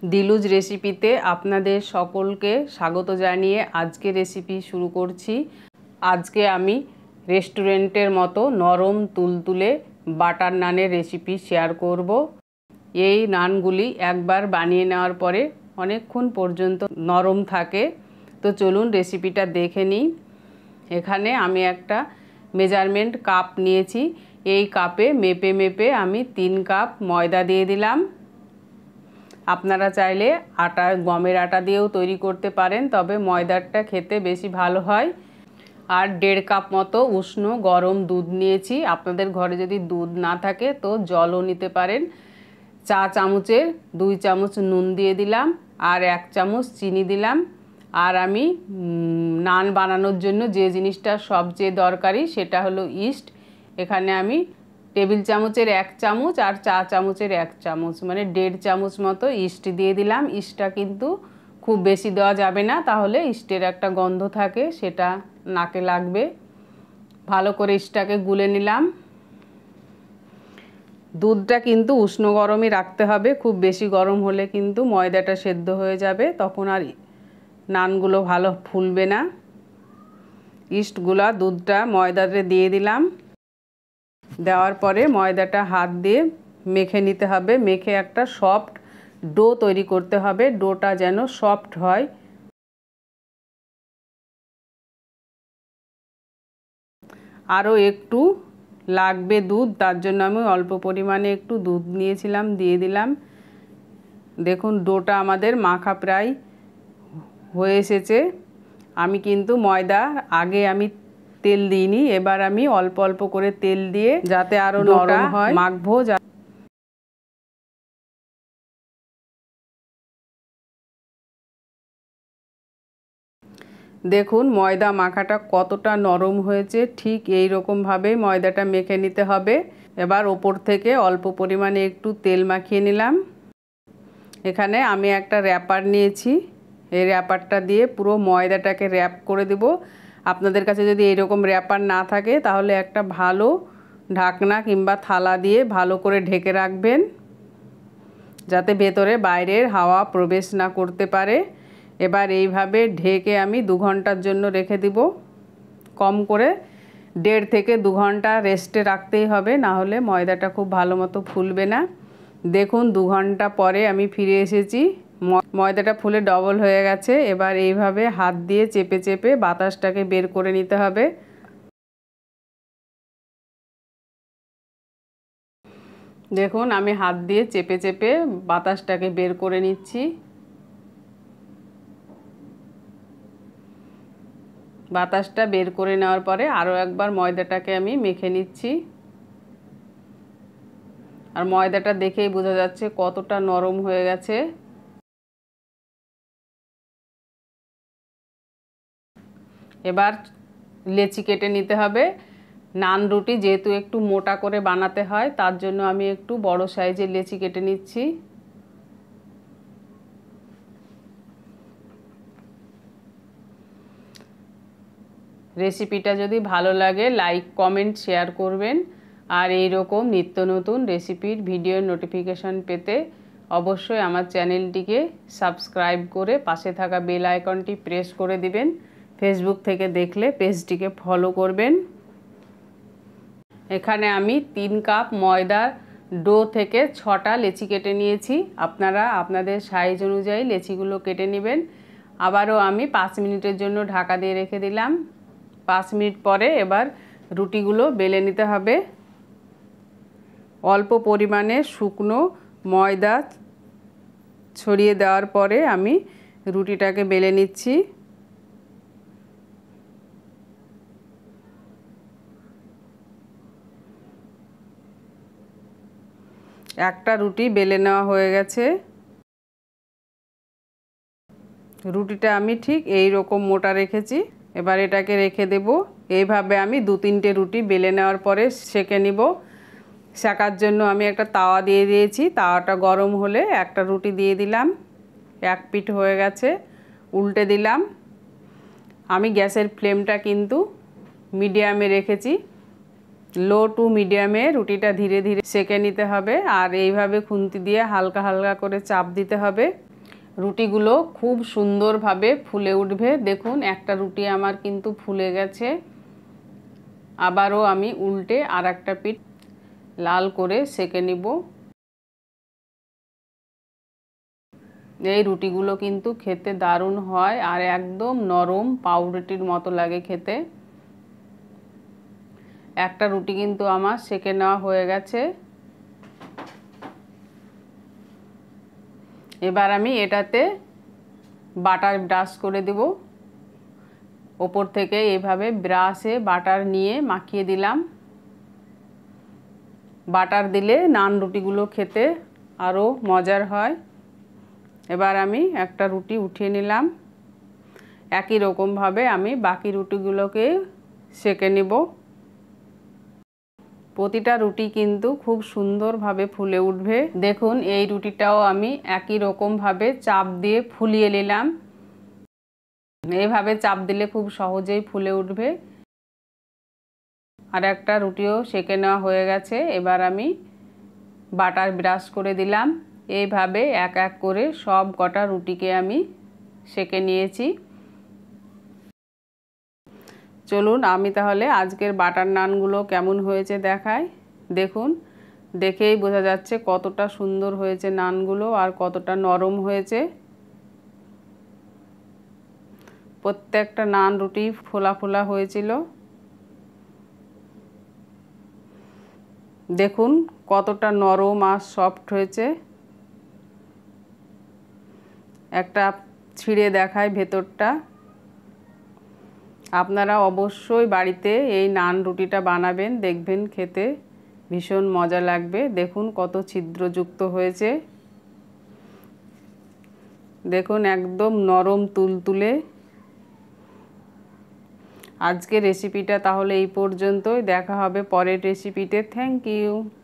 দিলুজ রেসিপিতে আপনাদের সকলকে স্বাগত জানিয়ে আজকে রেসিপি শুরু করছি। আজকে আমি রেস্টুরেন্টের মতো নরম তুলতুলে বাটার নানের রেসিপি শেয়ার করব। এই নানগুলি একবার বানিয়ে নেওয়ার পরে অনেকক্ষণ পর্যন্ত নরম থাকে। তো চলুন রেসিপিটা দেখে নিই। এখানে আমি একটা মেজারমেন্ট কাপ নিয়েছি। এই কাপে মেপে মেপে আমি 3 কাপ ময়দা দিয়ে দিলাম। আপনারা চাইলে গমের আটা দিয়েও তৈরি করতে পারেন, তবে ময়দারটা খেতে বেশি ভালো হয়। আর 1.5 কাপ মতো উষ্ণ গরম দুধ নিয়েছি। আপনাদের ঘরে যদি দুধ না থাকে তো জলও নিতে পারেন। চা চামচের 2 চামচ নুন দিয়ে দিলাম আর 1 চামচ চিনি দিলাম। আর আমি নান বানানোর জন্য যে জিনিসটা সবচেয়ে দরকারি সেটা হলো ইস্ট। এখানে আমি টেবিল চামচের 1 চামচ আর চা চামচের 1 চামচ মানে 1.5 চামচ মতো ইস্ট দিয়ে দিলাম। ইস্টটা কিন্তু খুব বেশি দেওয়া যাবে না, তাহলে ইস্টের একটা গন্ধ থাকে, সেটা নাকে লাগবে। ভালো করে ইস্টটাকে গুলে নিলাম। দুধটা কিন্তু উষ্ণ গরমই রাখতে হবে, খুব বেশি গরম হলে কিন্তু ময়দাটা সেদ্ধ হয়ে যাবে, তখন আর নানগুলো ভালো ফুলবে না। ইস্টগুলা দুধটা ময়দাতে দিয়ে দিলাম। দেওয়ার পরে ময়দাটা হাত দিয়ে মেখে নিতে হবে। মেখে একটা সফট ডো তৈরি করতে হবে। ডোটা যেন সফট হয়। আরও একটু লাগবে দুধ, তার জন্য আমি অল্প পরিমাণে একটু দুধ নিয়েছিলাম, দিয়ে দিলাম। দেখুন ডোটা আমাদের মাখা প্রায় হয়ে এসেছে। আমি কিন্তু ময়দা আগে আমি তেল দিইনি, এবার আমি অল্প অল্প করে তেল দিয়ে যাতে আরও নরম হয় মাখবো। দেখুন ময়দা মাখাটা কতটা নরম হয়েছে, ঠিক এই রকমভাবেই ময়দাটা মেখে নিতে হবে। এবার ওপর থেকে অল্প পরিমাণে একটু তেল মাখিয়ে নিলাম। এখানে আমি একটা র্যাপার নিয়েছি। এই র্যাপারটা দিয়ে পুরো ময়দাটাকে র্যাপ করে দেব। আপনাদের কাছে যদি এইরকম র্যাপার না থাকে তাহলে একটা ভালো ঢাকনা কিংবা থালা দিয়ে ভালো করে ঢেকে রাখবেন, যাতে ভেতরে বাইরের হাওয়া প্রবেশ না করতে পারে। এবার এইভাবে ঢেকে আমি 2 ঘন্টার জন্য রেখে দিব। কম করে 1.5 থেকে 2 ঘন্টা রেস্টে রাখতেই হবে, না হলে ময়দাটা খুব ভালো মতো ফুলবে না। দেখুন 2 ঘন্টা পরে আমি ফিরে এসেছি। ময়দাটা ফুলে ডবল হয়ে গেছে। এবার এইভাবে হাত দিয়ে চেপে চেপে বাতাসটাকে বের করে নিতে হবে। দেখুন আমি হাত দিয়ে চেপে চেপে বাতাসটাকে বের করে নিচ্ছি। বাতাসটা বের করে নেওয়ার পরে আরও একবার ময়দাটাকে আমি মেখে নিচ্ছি। আর ময়দাটা দেখেই বোঝা যাচ্ছে কতটা নরম হয়ে গেছে। এবার লেচি কেটে নিতে হবে। নান রুটি যেহেতু একটু মোটা করে বানাতে হয়, তার জন্য আমি একটু বড় সাইজের লেচি কেটে নিচ্ছি। রেসিপিটা যদি ভালো লাগে লাইক কমেন্ট শেয়ার করবেন। আর এই রকম নিত্য নতুন রেসিপির ভিডিও নোটিফিকেশন পেতে অবশ্যই আমার চ্যানেলটিকে সাবস্ক্রাইব করে পাশে থাকা বেল আইকনটি প্রেস করে দিবেন। ফেসবুক থেকে দেখলে পেজটিকে ফলো করবেন। এখানে আমি 3 কাপ ময়দার ডো থেকে 6টা লেচি কেটে নিয়েছি। আপনারা আপনাদের সাইজ অনুযায়ী লেচিগুলো কেটে নেবেন। আবারও আমি 5 মিনিটের জন্য ঢাকা দিয়ে রেখে দিলাম। 5 মিনিট পরে এবার রুটিগুলো বেলে নিতে হবে। অল্প পরিমাণে শুকনো ময়দা ছড়িয়ে দেওয়ার পরে আমি রুটিটাকে বেলে নিচ্ছি। একটা রুটি বেলে নেওয়া হয়ে গেছে। রুটিটা আমি ঠিক এই রকম মোটা রেখেছি। এবার এটাকে রেখে দেব। এইভাবে আমি 2-3টে রুটি বেলে নেওয়ার পরে সেঁকে নিব। সেঁকার জন্য আমি একটা তাওয়া দিয়ে দিয়েছি। তাওয়াটা গরম হলে একটা রুটি দিয়ে দিলাম। এক পিঠ হয়ে গেছে, উল্টে দিলাম। আমি গ্যাসের ফ্লেমটা কিন্তু মিডিয়ামে রেখেছি। লো টু মিডিয়ামে রুটিটা ধীরে ধীরে সেঁকে নিতে হবে। আর এইভাবে খুন্তি দিয়ে হালকা হালকা করে চাপ দিতে হবে। রুটিগুলো খুব সুন্দরভাবে ফুলে উঠবে। দেখুন একটা রুটি আমার কিন্তু ফুলে গেছে। আবারও আমি উল্টে আর একটা পিঠ লাল করে সেঁকে নিব। এই রুটিগুলো কিন্তু খেতে দারুণ হয় আর একদম নরম পাউরুটির মতো লাগে খেতে। একটা রুটি কিন্তু আমার সেঁকে নেওয়া হয়ে গেছে। এবার আমি এটাতে বাটার ব্রাশ করে দেব। ওপর থেকে এভাবে ব্রাশে বাটার নিয়ে মাখিয়ে দিলাম। বাটার দিলে নান রুটিগুলো খেতে আরও মজার হয়। এবার আমি একটা রুটি উঠিয়ে নিলাম। একই রকমভাবে আমি বাকি রুটিগুলোকে সেঁকে নেব। প্রতিটা রুটি কিন্তু খুব সুন্দরভাবে ফুলে উঠবে। দেখুন এই রুটিটাও আমি একই রকমভাবে চাপ দিয়ে ফুলিয়ে নিলাম। এইভাবে চাপ দিলে খুব সহজেই ফুলে উঠবে। আর একটা রুটিও সেঁকে নেওয়া হয়ে গেছে। এবার আমি বাটার ব্রাশ করে দিলাম। এইভাবে এক এক করে সব কটা রুটিকে আমি সেঁকে নিয়েছি। চলুন আমি তাহলে আজকের বাটার নানগুলো কেমন হয়েছে দেখাই। দেখুন, দেখেই বোঝা যাচ্ছে কতটা সুন্দর হয়েছে নানগুলো আর কতটা নরম হয়েছে। প্রত্যেকটা নান রুটি ফোলা ফোলা হয়েছিল। দেখুন কতটা নরম আর সফট হয়েছে। একটা ছিঁড়ে দেখায় ভেতরটা। আপনারা অবশ্যই বাড়িতে এই নান রুটিটা বানাবেন, দেখবেন খেতে ভীষণ মজা লাগবে। দেখুন কত ছিদ্রযুক্ত হয়েছে। দেখুন একদম নরম তুলতুলে। আজকের রেসিপিটা তাহলে এই পর্যন্তই। দেখা হবে পরের রেসিপিতে। Thank you.